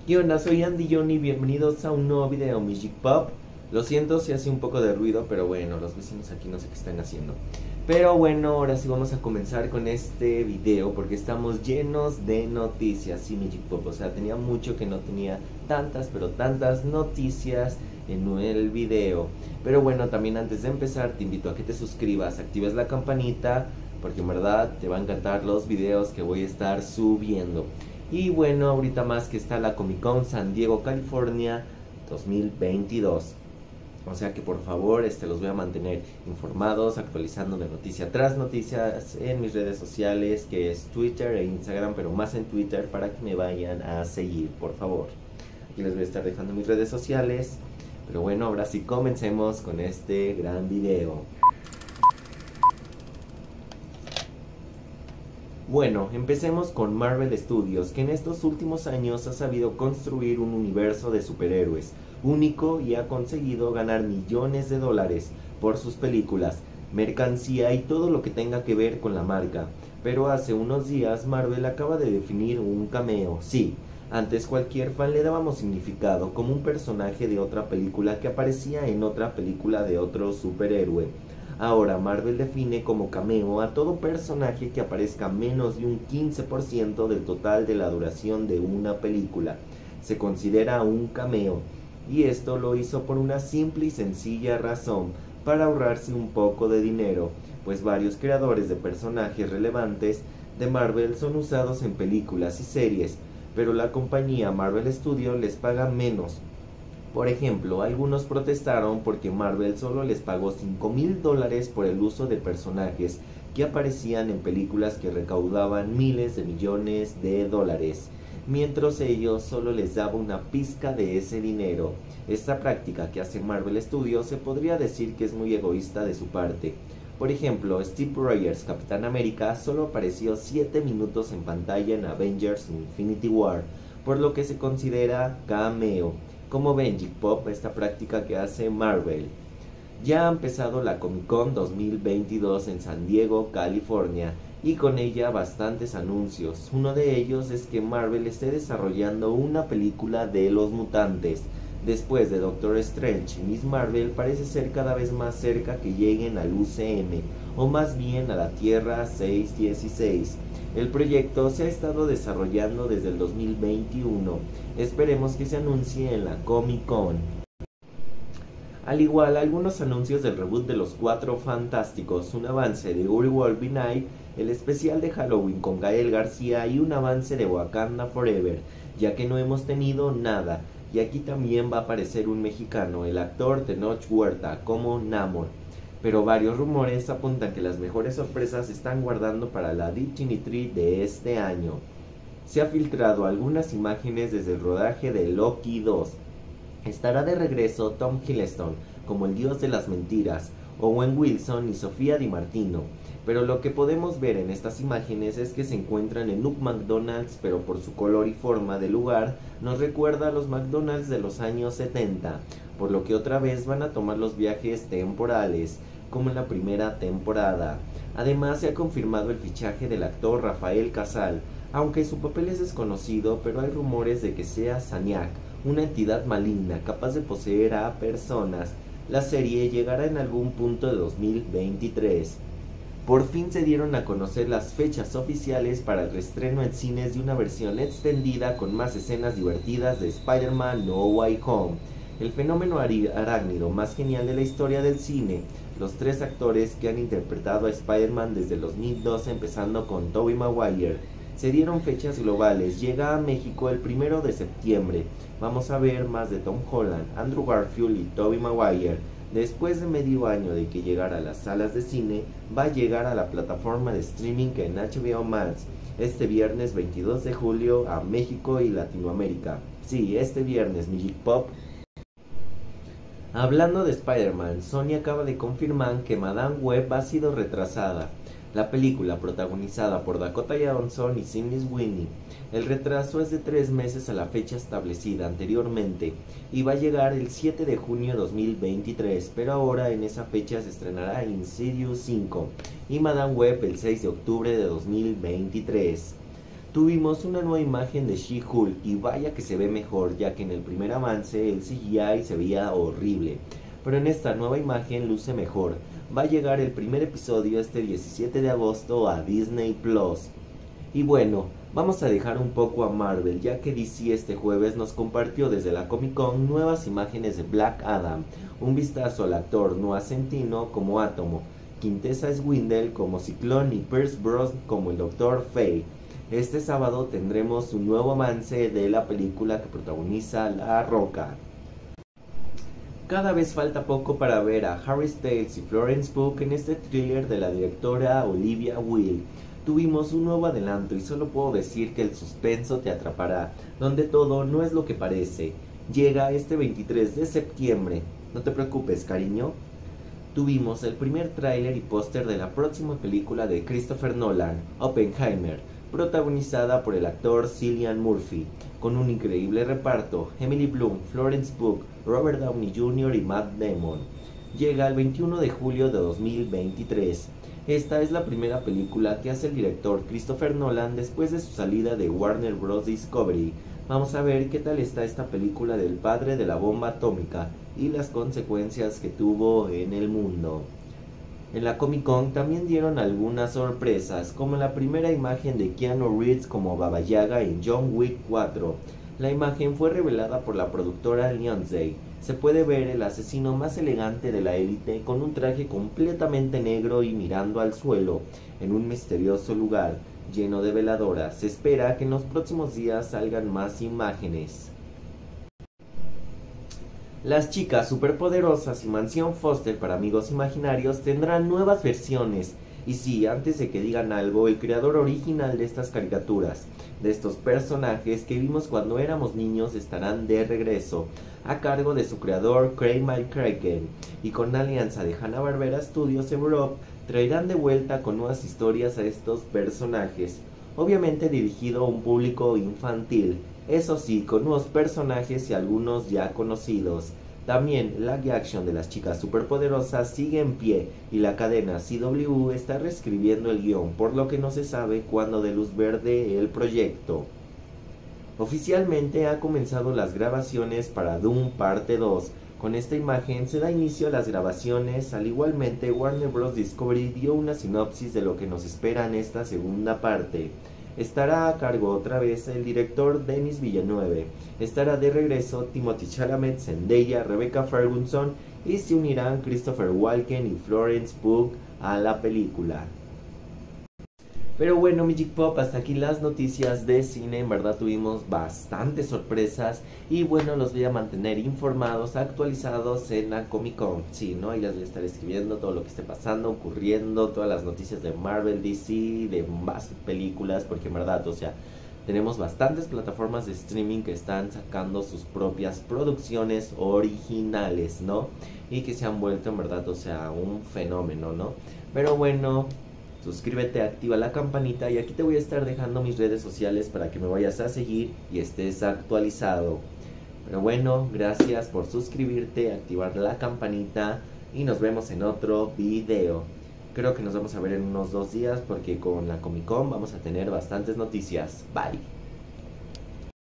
¿Qué onda? Soy Andy Johnny, bienvenidos a un nuevo video Music Pop. Lo siento si hace un poco de ruido, pero bueno, los vecinos aquí no sé qué están haciendo. Pero bueno, ahora sí vamos a comenzar con este video porque estamos llenos de noticias, sí, Music Pop. O sea, tenía mucho que no tenía tantas, pero tantas noticias en el video. Pero bueno, también antes de empezar te invito a que te suscribas, actives la campanita, porque en verdad te va a encantar los videos que voy a estar subiendo. Y bueno, ahorita más que está la Comic Con San Diego, California 2022. O sea que por favor los voy a mantener informados, actualizando de noticia tras noticias en mis redes sociales, que es Twitter e Instagram, pero más en Twitter, para que me vayan a seguir, por favor. Aquí les voy a estar dejando mis redes sociales. Pero bueno, ahora sí comencemos con este gran video. Bueno, empecemos con Marvel Studios, que en estos últimos años ha sabido construir un universo de superhéroes único y ha conseguido ganar millones de dólares por sus películas, mercancía y todo lo que tenga que ver con la marca. Pero hace unos días Marvel acaba de definir un cameo. Sí, antes cualquier fan le dábamos significado como un personaje de otra película que aparecía en otra película de otro superhéroe. Ahora Marvel define como cameo a todo personaje que aparezca menos de un 15% del total de la duración de una película. Se considera un cameo, y esto lo hizo por una simple y sencilla razón: para ahorrarse un poco de dinero, pues varios creadores de personajes relevantes de Marvel son usados en películas y series, pero la compañía Marvel Studios les paga menos. Por ejemplo, algunos protestaron porque Marvel solo les pagó $5,000 por el uso de personajes que aparecían en películas que recaudaban miles de millones de dólares, mientras ellos solo les daba una pizca de ese dinero. Esta práctica que hace Marvel Studios se podría decir que es muy egoísta de su parte. Por ejemplo, Steve Rogers, Capitán América, solo apareció 7 minutos en pantalla en Avengers Infinity War, por lo que se considera cameo. Como ven, Music Pop, esta práctica que hace Marvel. Ya ha empezado la Comic Con 2022 en San Diego, California, y con ella bastantes anuncios. Uno de ellos es que Marvel esté desarrollando una película de los mutantes. Después de Doctor Strange y Miss Marvel, parece ser cada vez más cerca que lleguen al UCM, o más bien a la Tierra 616. El proyecto se ha estado desarrollando desde el 2021. Esperemos que se anuncie en la Comic Con. Al igual, algunos anuncios del reboot de Los Cuatro Fantásticos, un avance de Uri Wolby Night, el especial de Halloween con Gael García y un avance de Wakanda Forever, ya que no hemos tenido nada. Y aquí también va a aparecer un mexicano, el actor Tenoch Huerta, como Namor. Pero varios rumores apuntan que las mejores sorpresas se están guardando para la D23 de este año. Se ha filtrado algunas imágenes desde el rodaje de Loki 2. Estará de regreso Tom Hiddleston como el dios de las mentiras, Owen Wilson y Sofía Di Martino. Pero lo que podemos ver en estas imágenes es que se encuentran en un McDonald's, pero por su color y forma de lugar nos recuerda a los McDonald's de los años 70, por lo que otra vez van a tomar los viajes temporales, como en la primera temporada. Además, se ha confirmado el fichaje del actor Rafael Casal, aunque su papel es desconocido, pero hay rumores de que sea Zaniac, una entidad maligna capaz de poseer a personas. La serie llegará en algún punto de 2023. Por fin se dieron a conocer las fechas oficiales para el reestreno en cines de una versión extendida con más escenas divertidas de Spider-Man No Way Home, el fenómeno arácnido más genial de la historia del cine. Los tres actores que han interpretado a Spider-Man desde el 2012, empezando con Tobey Maguire. Se dieron fechas globales. Llega a México el 1 de septiembre. Vamos a ver más de Tom Holland, Andrew Garfield y Tobey Maguire. Después de medio año de que llegara a las salas de cine, va a llegar a la plataforma de streaming que en HBO Max este viernes 22 de julio a México y Latinoamérica. Sí, este viernes, Music Pop. Hablando de Spider-Man, Sony acaba de confirmar que Madame Web ha sido retrasada. La película, protagonizada por Dakota Johnson y Sydney Sweeney, el retraso es de 3 meses a la fecha establecida anteriormente y va a llegar el 7 de junio de 2023, pero ahora en esa fecha se estrenará Insidious 5 y Madame Web el 6 de octubre de 2023. Tuvimos una nueva imagen de She-Hulk y vaya que se ve mejor, ya que en el primer avance el CGI se veía horrible, pero en esta nueva imagen luce mejor. Va a llegar el primer episodio este 17 de agosto a Disney Plus. Y bueno, vamos a dejar un poco a Marvel, ya que DC este jueves nos compartió desde la Comic Con nuevas imágenes de Black Adam, un vistazo al actor Noah Centineo como Átomo, Quintessa Swindell como Ciclón y Pierce Brosnan como el Dr. Fate. Este sábado tendremos un nuevo avance de la película que protagoniza La Roca. Cada vez falta poco para ver a Harry Styles y Florence Pugh en este thriller de la directora Olivia Wilde. Tuvimos un nuevo adelanto y solo puedo decir que el suspenso te atrapará, donde todo no es lo que parece. Llega este 23 de septiembre. No te preocupes, cariño. Tuvimos el primer tráiler y póster de la próxima película de Christopher Nolan, Oppenheimer, protagonizada por el actor Cillian Murphy, con un increíble reparto: Emily Blunt, Florence Pugh, Robert Downey Jr. y Matt Damon. Llega el 21 de julio de 2023. Esta es la primera película que hace el director Christopher Nolan después de su salida de Warner Bros. Discovery. Vamos a ver qué tal está esta película del padre de la bomba atómica y las consecuencias que tuvo en el mundo. En la Comic Con también dieron algunas sorpresas, como la primera imagen de Keanu Reeves como Baba Yaga en John Wick 4. La imagen fue revelada por la productora Lionsgate. Se puede ver el asesino más elegante de la élite con un traje completamente negro y mirando al suelo, en un misterioso lugar lleno de veladoras. Se espera que en los próximos días salgan más imágenes. Las chicas superpoderosas y Mansión Foster para amigos imaginarios tendrán nuevas versiones. Y sí, antes de que digan algo, el creador original de estas caricaturas, de estos personajes que vimos cuando éramos niños, estarán de regreso, a cargo de su creador Craig McCracken, y con la alianza de Hanna-Barbera Studios Europe, traerán de vuelta con nuevas historias a estos personajes, obviamente dirigido a un público infantil, eso sí, con nuevos personajes y algunos ya conocidos. También la live action de las chicas superpoderosas sigue en pie y la cadena CW está reescribiendo el guión, por lo que no se sabe cuándo dé luz verde el proyecto. Oficialmente ha comenzado las grabaciones para Doom Parte 2. Con esta imagen se da inicio a las grabaciones. Al igualmente, Warner Bros. Discovery dio una sinopsis de lo que nos espera en esta segunda parte. Estará a cargo otra vez el director Denis Villeneuve. Estará de regreso Timothée Chalamet, Zendaya, Rebecca Ferguson y se unirán Christopher Walken y Florence Pugh a la película. Pero bueno, Magic Pop, hasta aquí las noticias de cine. En verdad tuvimos bastantes sorpresas y bueno, los voy a mantener informados, actualizados en la Comic Con. Sí, ¿no? Ahí les voy a estar escribiendo todo lo que esté pasando, ocurriendo, todas las noticias de Marvel, DC, de más películas, porque en verdad, o sea, tenemos bastantes plataformas de streaming que están sacando sus propias producciones originales, ¿no? Y que se han vuelto en verdad, o sea, un fenómeno, ¿no? Pero bueno, suscríbete, activa la campanita y aquí te voy a estar dejando mis redes sociales para que me vayas a seguir y estés actualizado. Pero bueno, gracias por suscribirte, activar la campanita y nos vemos en otro video. Creo que nos vamos a ver en unos 2 días porque con la Comic Con vamos a tener bastantes noticias. Bye.